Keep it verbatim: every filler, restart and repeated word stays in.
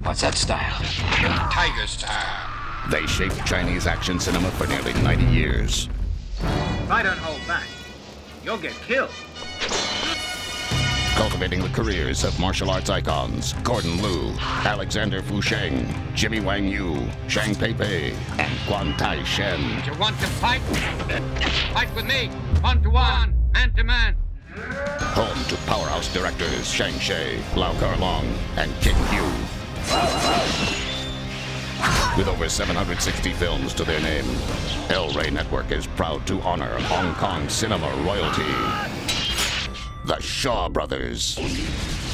What's that style? Tiger style. They shaped Chinese action cinema for nearly ninety years. If I don't hold back, you'll get killed. Cultivating the careers of martial arts icons Gordon Liu, Alexander Fusheng, Jimmy Wang Yu, Shang Pei-Pei, and Guan Tai Shen. You want to fight? Fight with me, one to one, man to man. Home to powerhouse directors Shang Shi, Lau Kar-Long, and King Hu. With over seven hundred sixty films to their name, Rey Network is proud to honor Hong Kong cinema royalty, the Shaw Brothers.